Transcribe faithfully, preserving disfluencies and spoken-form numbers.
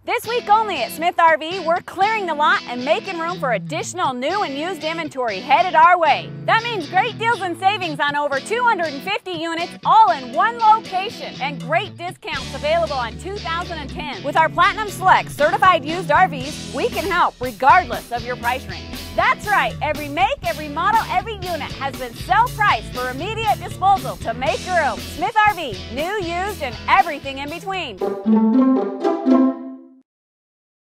This week only at Smith R V, we're clearing the lot and making room for additional new and used inventory headed our way. That means great deals and savings on over two hundred fifty units, all in one location, and great discounts available on two thousand ten. With our Platinum Select certified used R Vs, we can help regardless of your price range. That's right, every make, every model, every unit has been sell-priced for immediate disposal to make room. Smith R V, new, used, and everything in between.